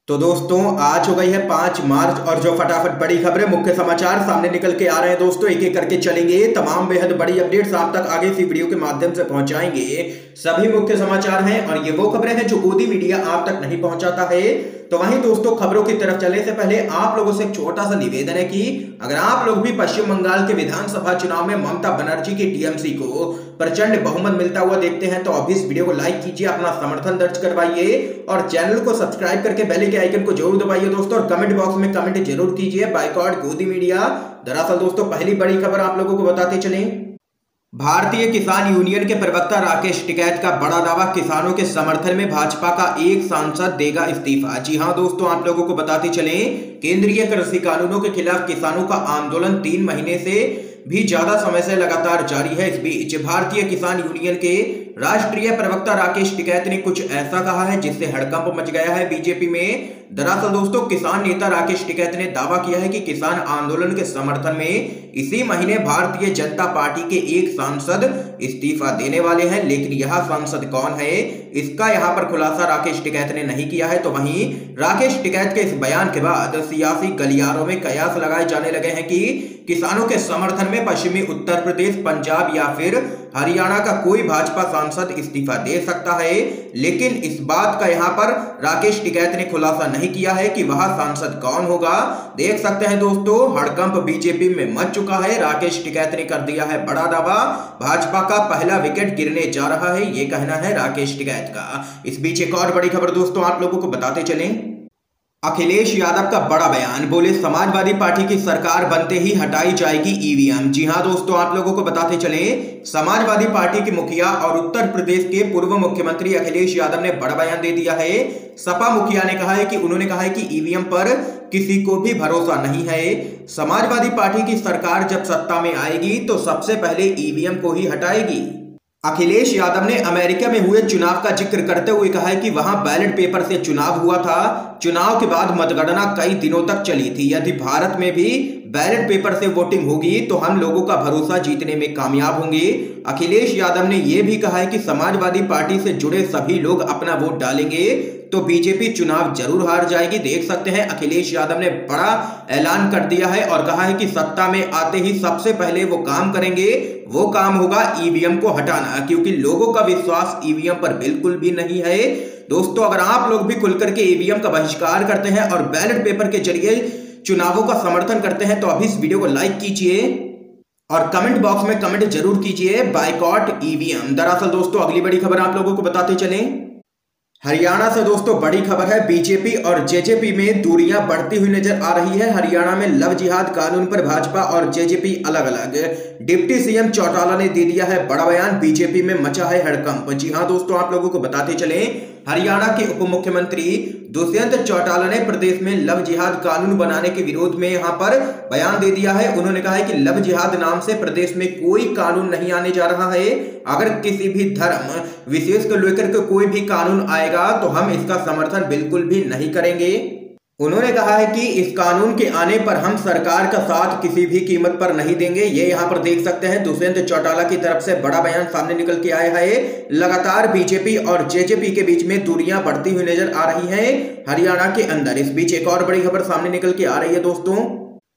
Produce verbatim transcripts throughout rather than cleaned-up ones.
तो दोस्तों आज हो गई है पांच मार्च और जो फटाफट बड़ी खबरें मुख्य समाचार सामने निकल के आ रहे हैं दोस्तों, एक एक करके चलेंगे। तमाम बेहद बड़ी अपडेट्स आप तक आगे इसी वीडियो के माध्यम से पहुंचाएंगे। सभी मुख्य समाचार हैं और ये वो खबरें हैं जो गोदी मीडिया आप तक नहीं पहुंचाता है। तो वहीं दोस्तों खबरों की तरफ चलने से पहले आप लोगों से एक छोटा सा निवेदन है कि अगर आप लोग भी पश्चिम बंगाल के विधानसभा चुनाव में ममता बनर्जी की टीएमसी को प्रचंड बहुमत मिलता हुआ देखते हैं तो अभी इस वीडियो को लाइक कीजिए, अपना समर्थन दर्ज करवाइए और चैनल को सब्सक्राइब करके बेल के आइकन को जरूर दबाइए दोस्तों। और कमेंट बॉक्स में कमेंट जरूर कीजिए बायकॉट गोदी मीडिया। दरअसल दोस्तों पहली बड़ी खबर आप लोगों को बताते चलें। भारतीय किसान यूनियन के प्रवक्ता राकेश टिकैत का बड़ा दावा, किसानों के समर्थन में भाजपा का एक सांसद देगा इस्तीफा। जी हां दोस्तों, आप लोगों को बताते चलें, केंद्रीय कृषि कानूनों के खिलाफ किसानों का आंदोलन तीन महीने से भी ज्यादा समय से लगातार जारी है। इस बीच भारतीय किसान यूनियन के राष्ट्रीय प्रवक्ता राकेश टिकैत ने कुछ ऐसा कहा है जिससे हड़कंप मच गया है बीजेपी में। दरअसल दोस्तों किसान नेता राकेश टिकैत ने दावा किया है कि किसान आंदोलन के समर्थन में इसी महीने भारतीय जनता पार्टी के एक सांसद इस्तीफा देने वाले हैं, लेकिन यह सांसद कौन है इसका यहां पर खुलासा राकेश टिकैत ने नहीं किया है। तो वहीं राकेश टिकैत के इस बयान के बाद सियासी गलियारों में कयास लगाए जाने लगे हैं कि किसानों के समर्थन में पश्चिमी उत्तर प्रदेश, पंजाब या फिर हरियाणा का कोई भाजपा सांसद इस्तीफा दे सकता है, लेकिन इस बात का यहां पर राकेश टिकैत ने खुलासा नहीं किया है कि वह सांसद कौन होगा। देख सकते हैं दोस्तों हड़कंप बीजेपी में मच चुका है। राकेश टिकैत ने कर दिया है बड़ा दावा, भाजपा का पहला विकेट गिरने जा रहा है, ये कहना है राकेश टिकैत का। इस बीच एक और बड़ी खबर दोस्तों आप लोगों को बताते चलें। अखिलेश यादव का बड़ा बयान, बोले समाजवादी पार्टी की सरकार बनते ही हटाई जाएगी ईवीएम। जी हां दोस्तों, आप लोगों को बताते चले, समाजवादी पार्टी के मुखिया और उत्तर प्रदेश के पूर्व मुख्यमंत्री अखिलेश यादव ने बड़ा बयान दे दिया है। सपा मुखिया ने कहा है कि उन्होंने कहा है कि ईवीएम पर किसी को भी भरोसा नहीं है। समाजवादी पार्टी की सरकार जब सत्ता में आएगी तो सबसे पहले ईवीएम को ही हटाएगी। अखिलेश यादव ने अमेरिका में हुए चुनाव का जिक्र करते हुए कहा है कि वहां बैलेट पेपर से चुनाव हुआ था, चुनाव के बाद मतगणना कई दिनों तक चली थी। यदि भारत में भी बैलेट पेपर से वोटिंग होगी तो हम लोगों का भरोसा जीतने में कामयाब होंगे। अखिलेश यादव ने यह भी कहा है कि समाजवादी पार्टी से जुड़े सभी लोग अपना वोट डालेंगे तो बीजेपी चुनाव जरूर हार जाएगी। देख सकते हैं अखिलेश यादव ने बड़ा ऐलान कर दिया है और कहा है कि सत्ता में आते ही सबसे पहले वो काम करेंगे, वो काम होगा ईवीएम को हटाना, क्योंकि लोगों का विश्वास ईवीएम पर बिल्कुल भी नहीं है। दोस्तों अगर आप लोग भी खुलकर के ईवीएम का बहिष्कार करते हैं और बैलेट पेपर के जरिए चुनावों का समर्थन करते हैं तो अभी इस वीडियो को लाइक कीजिए और कमेंट बॉक्स में कमेंट जरूर कीजिए बायकॉट ईवीएम। दरअसल दोस्तों अगली बड़ी खबर आप लोगों को बताते चलें। हरियाणा से दोस्तों बड़ी खबर है, बीजेपी और जेजेपी में दूरियां बढ़ती हुई नजर आ रही है। हरियाणा में लव जिहाद कानून पर भाजपा और जेजेपी अलग अलग। डिप्टी सीएम चौटाला ने दे दिया है बड़ा बयान, बीजेपी में मचा है हड़कंप। जी हां दोस्तों, आप लोगों को बताते चले, हरियाणा के उप मुख्यमंत्री दुष्यंत चौटाला ने प्रदेश में लव जिहाद कानून बनाने के विरोध में यहां पर बयान दे दिया है। उन्होंने कहा है कि लव जिहाद नाम से प्रदेश में कोई कानून नहीं आने जा रहा है। अगर किसी भी धर्म विशेष को लेकर के कोई भी कानून आएगा तो हम इसका समर्थन बिल्कुल भी नहीं करेंगे। उन्होंने कहा है कि इस कानून के आने पर हम सरकार का साथ किसी भी कीमत पर नहीं देंगे। ये यहाँ पर देख सकते हैं दुष्यंत चौटाला की तरफ से बड़ा बयान सामने निकल के आया है। लगातार बीजेपी और जेजेपी के बीच में दूरियां बढ़ती हुई नजर आ रही हैं हरियाणा के अंदर। इस बीच एक और बड़ी खबर सामने निकल के आ रही है दोस्तों,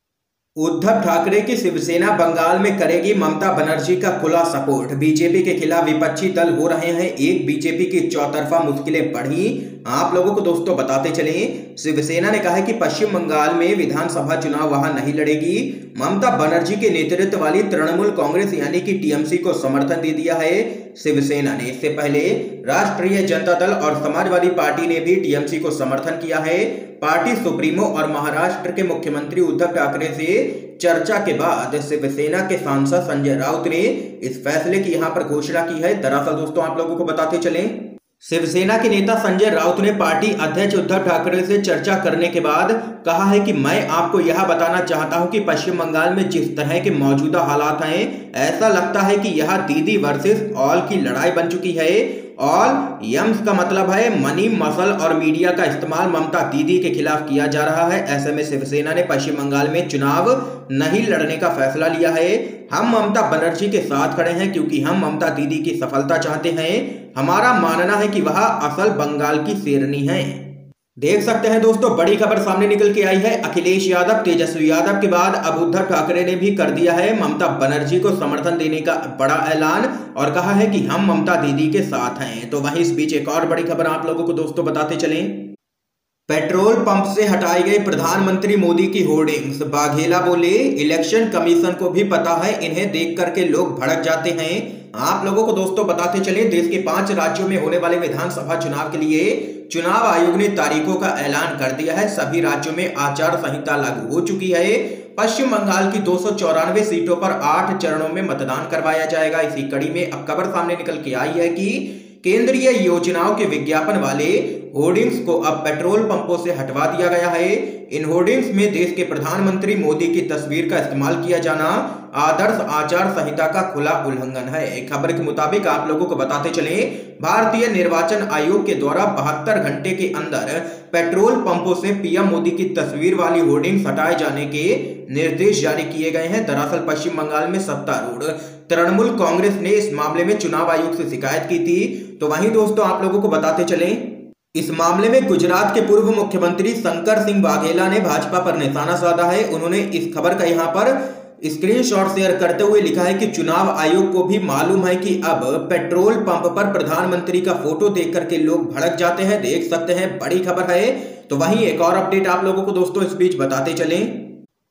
उद्धव ठाकरे की शिवसेना बंगाल में करेगी ममता बनर्जी का खुला सपोर्ट। बीजेपी के खिलाफ विपक्षी दल हो रहे हैं एक, बीजेपी की चौतरफा मुश्किलें बढ़ी। आप लोगों को दोस्तों बताते चलें, शिवसेना ने कहा है कि पश्चिम बंगाल में विधानसभा चुनाव वहां नहीं लड़ेगी। ममता बनर्जी के नेतृत्व वाली तृणमूल कांग्रेस यानी कि टीएमसी को समर्थन दे दिया है शिवसेना ने। इससे पहले राष्ट्रीय जनता दल और समाजवादी पार्टी ने भी टीएमसी को समर्थन किया है। पार्टी सुप्रीमो और महाराष्ट्र के मुख्यमंत्री उद्धव ठाकरे से चर्चा के बाद शिवसेना के सांसद संजय राउत ने इस फैसले की यहां पर घोषणा की है। दरअसल दोस्तों आप लोगों को बताते चलें, शिवसेना के नेता संजय राउत ने पार्टी अध्यक्ष उद्धव ठाकरे से चर्चा करने के बाद कहा है कि मैं आपको यह बताना चाहता हूं कि पश्चिम बंगाल में जिस तरह के मौजूदा हालात हैं, ऐसा लगता है कि यह दीदी वर्सेस ऑल की लड़ाई बन चुकी है। ऑल यम्स का मतलब है मनी, मसल और मीडिया का इस्तेमाल ममता दीदी के खिलाफ किया जा रहा है। ऐसे में शिवसेना ने पश्चिम बंगाल में चुनाव नहीं लड़ने का फैसला लिया है। हम ममता बनर्जी के साथ खड़े हैं क्योंकि हम ममता दीदी की सफलता चाहते हैं। हमारा मानना है कि वह असल बंगाल की शेरनी है। देख सकते हैं दोस्तों, बड़ी खबर सामने निकल के आई है। अखिलेश यादव, तेजस्वी यादव के बाद अब उद्धव ठाकरे ने भी कर दिया है ममता बनर्जी को समर्थन देने का बड़ा ऐलान और कहा है कि हम ममता दीदी के साथ हैं। तो वहीं इस बीच एक और बड़ी खबर आप लोगों को दोस्तों बताते चलें। पेट्रोल पंप से हटाई गई प्रधानमंत्री मोदी की होर्डिंग्स। बाघेला बोले, इलेक्शन कमीशन को भी पता है, इन्हें देख करके लोग भड़क जाते हैं। आप लोगों को दोस्तों बताते चले, देश के पांच राज्यों में होने वाले विधानसभा चुनाव के लिए चुनाव आयोग ने तारीखों का ऐलान कर दिया है। सभी राज्यों में आचार संहिता लागू हो चुकी है। पश्चिम बंगाल की दो सौ चौरानवे सीटों पर आठ चरणों में मतदान करवाया जाएगा। इसी कड़ी में अब खबर सामने निकल के आई है कि केंद्रीय योजनाओं के विज्ञापन वाले होर्डिंग्स को अब पेट्रोल पंपों से हटवा दिया गया है। इन होर्डिंग्स में देश के प्रधानमंत्री मोदी की तस्वीर का इस्तेमाल किया जाना आदर्श आचार संहिता का खुला उल्लंघन है। खबर के मुताबिक आप लोगों को बताते चले, भारतीय निर्वाचन आयोग के द्वारा बहत्तर घंटे के अंदर पेट्रोल पंपों से पीएम मोदी की तस्वीर वाली होर्डिंग्स हटाए जाने के निर्देश जारी किए गए हैं। दरअसल पश्चिम बंगाल में सत्तारूढ़ तृणमूल कांग्रेस ने इस मामले में चुनाव आयोग से शिकायत की थी। तो वहीं दोस्तों आप लोगों को बताते चलें, इस मामले में गुजरात के पूर्व मुख्यमंत्री शंकर सिंह वाघेला ने भाजपा पर निशाना साधा है। उन्होंने इस खबर का यहां पर स्क्रीनशॉट शेयर करते हुए लिखा है कि चुनाव आयोग को भी मालूम है कि अब पेट्रोल पंप पर प्रधानमंत्री का फोटो देख करके लोग भड़क जाते हैं। देख सकते हैं, बड़ी खबर है। तो वहीं एक और अपडेट आप लोगों को दोस्तों इस बीच बताते चलें।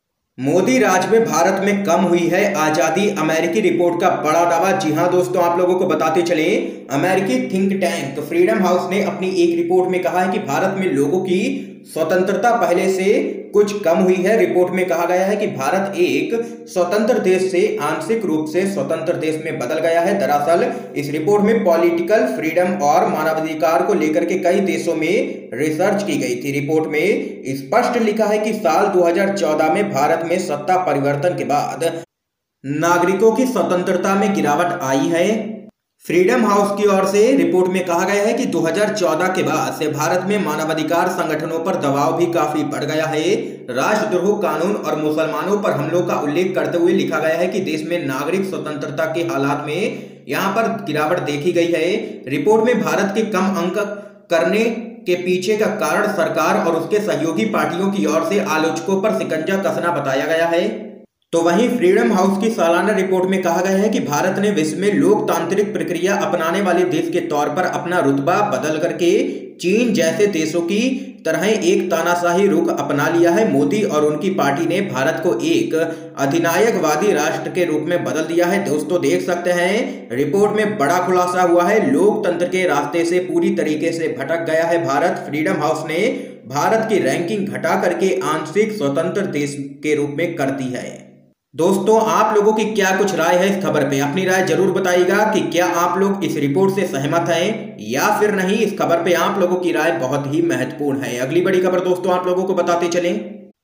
मोदी राज में भारत में कम हुई है आजादी, अमेरिकी रिपोर्ट का बड़ा दावा। जी हां दोस्तों, आप लोगों को बताते चले, अमेरिकी थिंक टैंक फ्रीडम हाउस ने अपनी एक रिपोर्ट में कहा है कि भारत में लोगों की स्वतंत्रता पहले से कुछ कम हुई है। रिपोर्ट में कहा गया है कि भारत एक स्वतंत्र देश से आंशिक रूप से स्वतंत्र देश में बदल गया है। दरअसल इस रिपोर्ट में पॉलिटिकल फ्रीडम और मानवाधिकार को लेकर के कई देशों में रिसर्च की गई थी। रिपोर्ट में स्पष्ट लिखा है कि साल दो हज़ार चौदह में भारत में सत्ता परिवर्तन के बाद नागरिकों की स्वतंत्रता में गिरावट आई है। फ्रीडम हाउस की ओर से रिपोर्ट में कहा गया है कि दो हज़ार चौदह के बाद से भारत में मानवाधिकार संगठनों पर दबाव भी काफी बढ़ गया है। राष्ट्रद्रोह कानून और मुसलमानों पर हमलों का उल्लेख करते हुए लिखा गया है कि देश में नागरिक स्वतंत्रता के हालात में यहां पर गिरावट देखी गई है। रिपोर्ट में भारत के कम अंक करने के पीछे का कारण सरकार और उसके सहयोगी पार्टियों की ओर से आलोचकों पर शिकंजा कसना बताया गया है। तो वहीं फ्रीडम हाउस की सालाना रिपोर्ट में कहा गया है कि भारत ने विश्व में लोकतांत्रिक प्रक्रिया अपनाने वाले देश के तौर पर अपना रुतबा बदल करके चीन जैसे देशों की तरह एक तानाशाही रुख अपना लिया है। मोदी और उनकी पार्टी ने भारत को एक अधिनायकवादी राष्ट्र के रूप में बदल दिया है। दोस्तों देख सकते हैं, रिपोर्ट में बड़ा खुलासा हुआ है, लोकतंत्र के रास्ते से पूरी तरीके से भटक गया है भारत। फ्रीडम हाउस ने भारत की रैंकिंग घटा करके आंशिक स्वतंत्र देश के रूप में कर दी है। दोस्तों आप लोगों की क्या कुछ राय है इस खबर पे? अपनी राय जरूर बताइएगा कि क्या आप लोग इस रिपोर्ट से सहमत हैं या फिर नहीं। इस खबर पे आप लोगों की राय बहुत ही महत्वपूर्ण है। अगली बड़ी खबर दोस्तों आप लोगों को बताते चलें,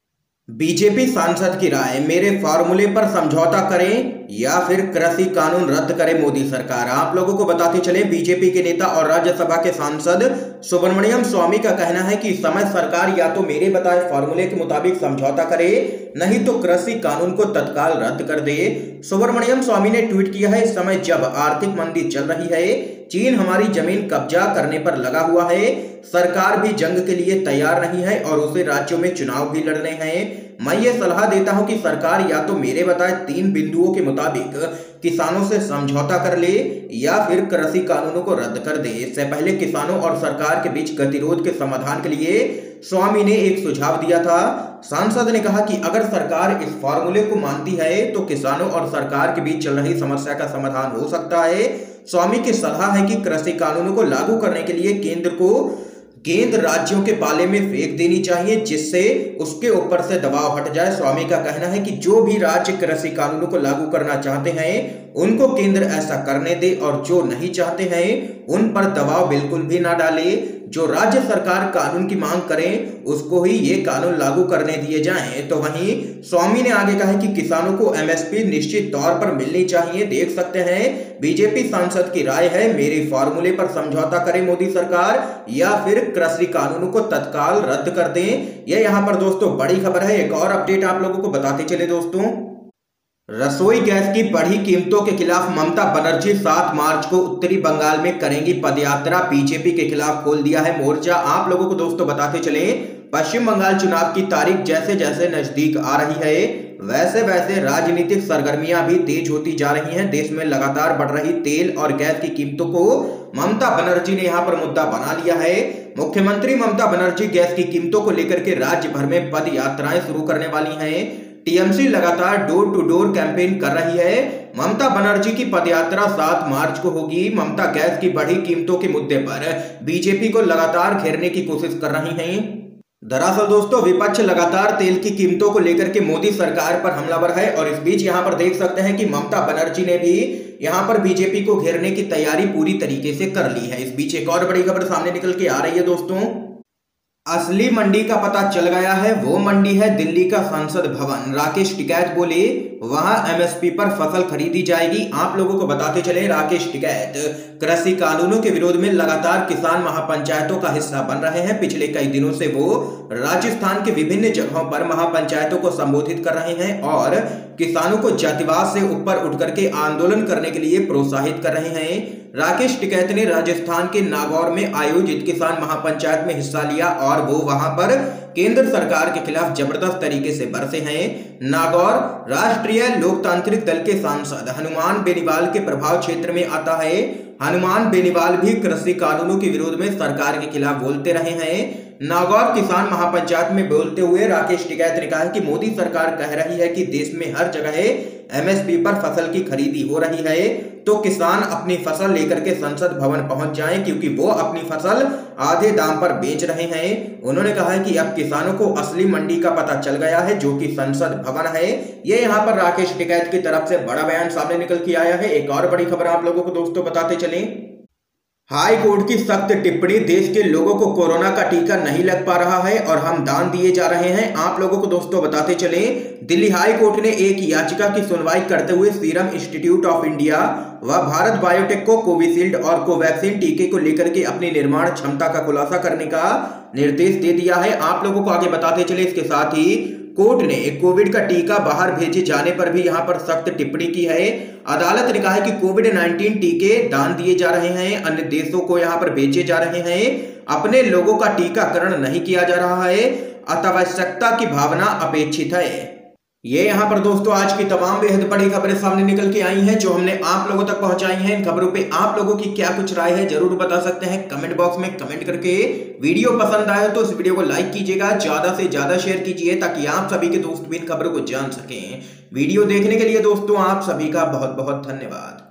बीजेपी सांसद की राय, मेरे फार्मूले पर समझौता करें या फिर कृषि कानून रद्द करे मोदी सरकार। आप लोगों को बताते चले, बीजेपी के नेता और राज्यसभा के सांसद सुब्रमण्यम स्वामी का कहना है कि इस समय सरकार या तो मेरे बताए फार्मूले के मुताबिक समझौता करे, नहीं तो कृषि कानून को तत्काल रद्द कर दे। सुब्रमण्यम स्वामी ने ट्वीट किया है, इस समय जब आर्थिक मंदी चल रही है, चीन हमारी जमीन कब्जा करने पर लगा हुआ है, सरकार भी जंग के लिए तैयार नहीं है और उसे राज्यों में चुनाव भी लड़ने हैं। मैं ये सलाह देता हूं कि सरकार या तो मेरे बताए तीन बिंदुओं के मुताबिक किसानों से समझौता कर ले या फिर कृषि कानूनों को रद्द कर दे। इससे पहले किसानों और सरकार के बीच गतिरोध के समाधान के लिए स्वामी ने एक सुझाव दिया था। सांसद ने कहा कि अगर सरकार इस फार्मूले को मानती है तो किसानों और सरकार के बीच चल रही समस्या का समाधान हो सकता है। स्वामी की सलाह है कि कृषि कानूनों को लागू करने के लिए केंद्र को गेंद राज्यों के पाले में फेंक देनी चाहिए, जिससे उसके ऊपर से दबाव हट जाए। स्वामी का कहना है कि जो भी राज्य कृषि कानूनों को लागू करना चाहते हैं उनको केंद्र ऐसा करने दे और जो नहीं चाहते हैं उन पर दबाव बिल्कुल भी ना डाले। जो राज्य सरकार कानून की मांग करें उसको ही ये कानून लागू करने दिए जाएं। तो वहीं स्वामी ने आगे कहा कि किसानों को एमएसपी निश्चित तौर पर मिलनी चाहिए। देख सकते हैं बीजेपी सांसद की राय है, मेरे फार्मूले पर समझौता करे मोदी सरकार या फिर कृषि कानूनों को तत्काल रद्द कर दें। यह यहाँ पर दोस्तों बड़ी खबर है। एक और अपडेट आप लोगों को बताते चले दोस्तों, रसोई गैस की बढ़ी कीमतों के खिलाफ ममता बनर्जी सात मार्च को उत्तरी बंगाल में करेंगी पदयात्रा। बीजेपी के खिलाफ खोल दिया है मोर्चा। आप लोगों को दोस्तों बताते चले, पश्चिम बंगाल चुनाव की तारीख जैसे जैसे नजदीक आ रही है वैसे वैसे राजनीतिक सरगर्मियां भी तेज होती जा रही हैं। देश में लगातार बढ़ रही तेल और गैस की कीमतों को ममता बनर्जी ने यहां पर मुद्दा बना लिया है। मुख्यमंत्री ममता बनर्जी गैस की कीमतों को लेकर के राज्य भर में पद यात्राएं शुरू करने वाली हैं। टीएमसी लगातार डोर टू डोर कैंपेन कर रही है। ममता बनर्जी की पदयात्रा सात मार्च को होगी। ममता गैस की बढ़ी कीमतों के मुद्दे पर बीजेपी को लगातार घेरने की कोशिश कर रही हैं। दरअसल दोस्तों, विपक्ष लगातार तेल की कीमतों को लेकर के मोदी सरकार पर हमलावर है और इस बीच यहां पर देख सकते हैं कि ममता बनर्जी ने भी यहां पर बीजेपी को घेरने की तैयारी पूरी तरीके से कर ली है। इस बीच एक और बड़ी खबर सामने निकल के आ रही है दोस्तों। असली मंडी का पता चल गया है, वो मंडी है दिल्ली का संसद भवन। राकेश टिकैत बोले वहां एमएसपी पर फसल खरीदी जाएगी। आप लोगों को बताते चले, राकेश टिकैत कृषि कानूनों के विरोध में लगातार किसान महापंचायतों का हिस्सा बन रहे हैं। पिछले कई दिनों से वो राजस्थान के विभिन्न जगहों पर महापंचायतों को संबोधित कर रहे हैं और किसानों को जातिवाद से ऊपर उठ करके आंदोलन करने के लिए प्रोत्साहित कर रहे हैं। राकेश टिकैत ने राजस्थान के नागौर में आयोजित किसान महापंचायत में हिस्सा लिया और वो वहां पर केंद्र सरकार के खिलाफ जबरदस्त तरीके से बरसे हैं। नागौर राष्ट्रीय लोकतांत्रिक दल के सांसद हनुमान बेनीवाल के प्रभाव क्षेत्र में आता है। हनुमान बेनीवाल भी कृषि कानूनों के विरोध में सरकार के खिलाफ बोलते रहे हैं। नागौर किसान महापंचायत में बोलते हुए राकेश टिकैत ने कहा कि मोदी सरकार कह रही है कि देश में हर जगह एमएसपी पर फसल की खरीदी हो रही है, तो किसान अपनी फसल लेकर के संसद भवन पहुंच जाएं क्योंकि वो अपनी फसल आधे दाम पर बेच रहे हैं। उन्होंने कहा है कि अब किसानों को असली मंडी का पता चल गया है जो कि संसद भवन है। ये यहाँ पर राकेश टिकैत की तरफ से बड़ा बयान सामने निकल के आया है। एक और बड़ी खबर आप लोगों को दोस्तों बताते चलें। हाई कोर्ट की सख्त टिप्पणी, देश के लोगों को कोरोना का टीका नहीं लग पा रहा है और हम दान दिए जा रहे हैं। आप लोगों को दोस्तों बताते चलें, दिल्ली हाई कोर्ट ने एक याचिका की सुनवाई करते हुए सीरम इंस्टीट्यूट ऑफ इंडिया व भारत बायोटेक को कोविशील्ड और कोवैक्सीन टीके को लेकर के अपनी निर्माण क्षमता का खुलासा करने का निर्देश दे दिया है। आप लोगों को आगे बताते चले, इसके साथ ही कोर्ट ने कोविड का टीका बाहर भेजे जाने पर भी यहां पर सख्त टिप्पणी की है। अदालत ने कहा है कि कोविड नाइन्टीन टीके दान दिए जा रहे हैं, अन्य देशों को यहां पर बेचे जा रहे हैं, अपने लोगों का टीकाकरण नहीं किया जा रहा है। अत्यावश्यकता की भावना अपेक्षित है। ये यहाँ पर दोस्तों आज की तमाम बेहद बड़ी खबरें सामने निकल के आई हैं जो हमने आप लोगों तक पहुंचाई हैं। इन खबरों पे आप लोगों की क्या कुछ राय है जरूर बता सकते हैं कमेंट बॉक्स में कमेंट करके। वीडियो पसंद आए तो इस वीडियो को लाइक कीजिएगा, ज्यादा से ज्यादा शेयर कीजिए ताकि आप सभी के दोस्त भी इन खबरों को जान सकें। वीडियो देखने के लिए दोस्तों आप सभी का बहुत बहुत धन्यवाद।